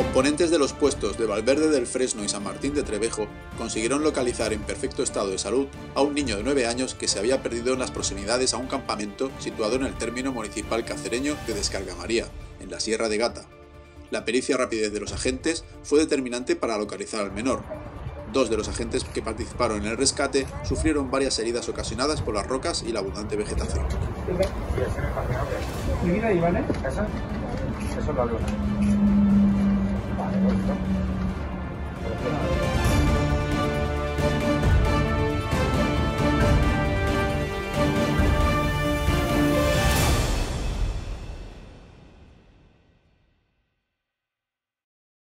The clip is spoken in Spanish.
Componentes de los puestos de Valverde del Fresno y San Martín de Trevejo consiguieron localizar en perfecto estado de salud a un niño de 9 años que se había perdido en las proximidades a un campamento situado en el término municipal cacereño de Descargamaría, en la Sierra de Gata. La pericia rapidez de los agentes fue determinante para localizar al menor. 2 de los agentes que participaron en el rescate sufrieron varias heridas ocasionadas por las rocas y la abundante vegetación. ¿Mi vida, Iván? ¿Esa? Eso es la luna. Vale, pues, ¿no?